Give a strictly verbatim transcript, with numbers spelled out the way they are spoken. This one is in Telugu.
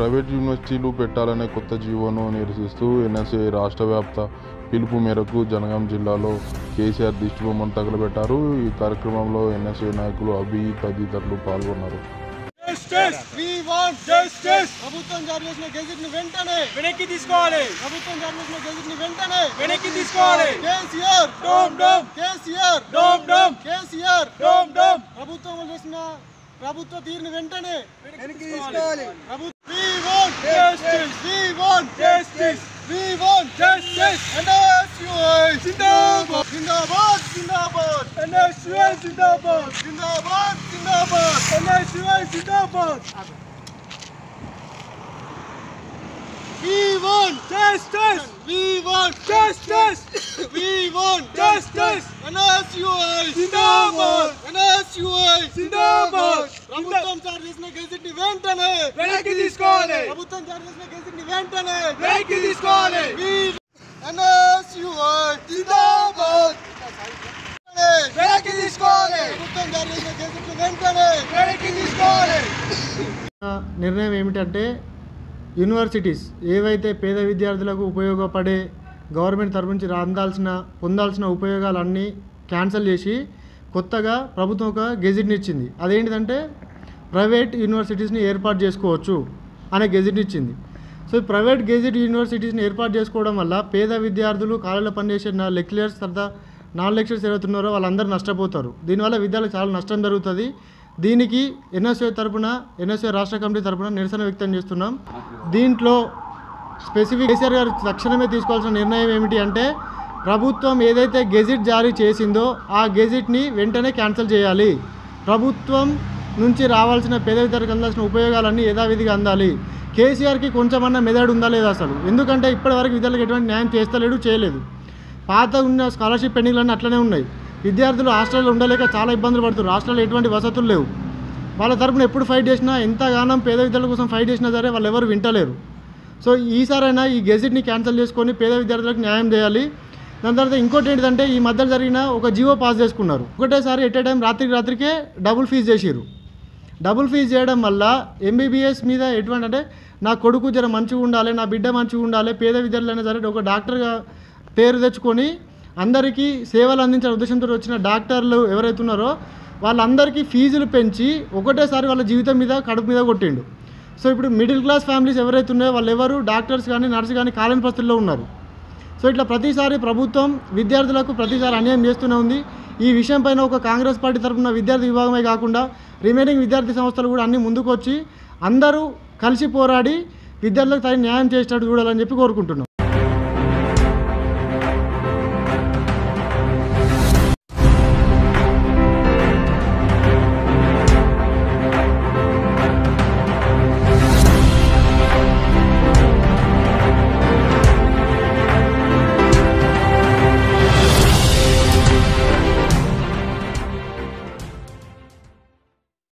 ప్రైవేట్ యూనివర్సిటీలు పెట్టాలనే కొత్త జీవోను నిరసిస్తూ ఎన్ఎస్ఏ రాష్ట్ర వ్యాప్త పిలుపు మేరకు జనగాం జిల్లాలో కేసీఆర్ దిష్టిబొమ్మను తగలబెట్టారు. ఈ కార్యక్రమంలో ఎన్ఎస్ఏ నాయకులు అభి తదితరులు పాల్గొన్నారు. ప్రభుత్వం జారీ చేసిన గెజిట్ ని వెంటనే వెనక్కి తీసుకోవాలి. ప్రభుత్వం జారీ చేసిన గెజిట్ ని వెంటనే వెనక్కి తీసుకోవాలి. KCR down down KCR down down KCR down down ప్రభుత్వం చేసిన ప్రభుత్వ తీరుని వెంటనే వెనక్కి తీసుకోవాలి. We want justice. We want justice. We want justice. N S U I Zindabad Zindabad Zindabad N S U I Zindabad Zindabad Zindabad N S U I Zindabad. We want justice. We want justice. We want justice. N S U I Zindabad N S U I జిందాబాద్. ప్రభుత్వం జారీ చేసిన గెజిట్ ని వెంటనే వెనక్కి తీసుకోవాలి. ప్రభుత్వం జారీ చేసిన గెజిట్ ని వెంటనే వెనక్కి తీసుకోవాలి. N S U I జిందాబాద్ వెనక్కి తీసుకోవాలి. ప్రభుత్వం జారీ చేసిన గెజిట్ ని వెంటనే వెనక్కి తీసుకోవాలి. నిర్ణయం ఏమిటంటే యూనివర్సిటీస్ ఏవైతే పేద విద్యార్థులకు ఉపయోగపడే గవర్నమెంట్ తరఫు నుంచి అందాల్సిన పొందాల్సిన ఉపయోగాలన్నీ క్యాన్సిల్ చేసి కొత్తగా ప్రభుత్వం ఒక గెజిట్ని ఇచ్చింది. అదేంటిదంటే ప్రైవేట్ యూనివర్సిటీస్ని ఏర్పాటు చేసుకోవచ్చు అనే గెజిట్ని ఇచ్చింది. సో ఈ ప్రైవేట్ గెజిట్ యూనివర్సిటీస్ని ఏర్పాటు చేసుకోవడం వల్ల పేద విద్యార్థులు కాలేజీలో పనిచేసే నా లెక్చరర్స్ తర్వాత నాన్ లెక్చరర్స్ ఏవైతున్నారో వాళ్ళందరూ నష్టపోతారు. దీనివల్ల విద్యార్థులకు చాలా నష్టం జరుగుతుంది. దీనికి ఎన్ఎస్ఏ తరపున ఎన్ఎస్ఏ రాష్ట్ర కమిటీ తరపున నిరసన వ్యక్తం చేస్తున్నాం. దీంట్లో స్పెసిఫిక్ కేసీఆర్ గారు తక్షణమే తీసుకోవాల్సిన నిర్ణయం ఏమిటి అంటే ప్రభుత్వం ఏదైతే గెజిట్ జారీ చేసిందో ఆ గెజిట్ని వెంటనే క్యాన్సిల్ చేయాలి. ప్రభుత్వం నుంచి రావాల్సిన పేద విద్యార్థులకు అందాల్సిన ఉపయోగాలన్నీ యథావిధిగా అందాలి. కేసీఆర్కి కొంచెమన్నా మెదడు ఉందా లేదా అసలు? ఎందుకంటే ఇప్పటివరకు విద్యార్థులకు ఎటువంటి న్యాయం చేస్తలేడు, చేయలేదు. పాత ఉన్న స్కాలర్షిప్ పెండింగ్లన్నీ అట్లనే ఉన్నాయి. విద్యార్థులు హాస్టల్లో ఉండలేక చాలా ఇబ్బందులు పడుతున్నారు. హాస్టల్లో ఎటువంటి వసతులు లేవు. వాళ్ళ తరపున ఎప్పుడు ఫైట్ చేసినా ఎంతగానో పేద విద్యార్థుల కోసం ఫైట్ చేసినా సరే వాళ్ళు ఎవరు వింటలేరు. సో ఈసారైనా ఈ గెజిట్ని క్యాన్సిల్ చేసుకొని పేద విద్యార్థులకు న్యాయం చేయాలి. దాని తర్వాత ఇంకోటి ఏంటంటే ఈ మధ్యలో జరిగిన ఒక జీవో పాస్ చేసుకున్నారు. ఒకటేసారి ఎట్ ఏ టైం రాత్రికి రాత్రికే డబుల్ ఫీజు చేసిరు. డబుల్ ఫీజు చేయడం వల్ల ఎంబీబీఎస్ మీద ఎటువంటి అంటే నా కొడుకు జర మంచిగా ఉండాలి, నా బిడ్డ మంచిగా ఉండాలి, పేద విద్యార్థులైనా సరే ఒక డాక్టర్గా పేరు తెచ్చుకొని అందరికీ సేవలు అందించిన ఉద్దేశంతో వచ్చిన డాక్టర్లు ఎవరైతే ఉన్నారో వాళ్ళందరికీ ఫీజులు పెంచి ఒకటేసారి వాళ్ళ జీవితం మీద కడుపు మీద కొట్టిండు. సో ఇప్పుడు మిడిల్ క్లాస్ ఫ్యామిలీస్ ఎవరైతే ఉన్నాయో వాళ్ళు ఎవరు డాక్టర్స్ కానీ నర్సు కానీ కాలేని పరిస్థితుల్లో ఉన్నారు. సో ఇట్లా ప్రతిసారి ప్రభుత్వం విద్యార్థులకు ప్రతిసారి అన్యాయం చేస్తూనే ఉంది. ఈ విషయం పైన ఒక కాంగ్రెస్ పార్టీ తరఫున విద్యార్థి విభాగమే కాకుండా రిమైనింగ్ విద్యార్థి సంస్థలు కూడా అన్నీ ముందుకు వచ్చి అందరూ కలిసి పోరాడి విద్యార్థులకు తగిన న్యాయం చేసేటట్టు చూడాలని చెప్పి కోరుకుంటున్నాం.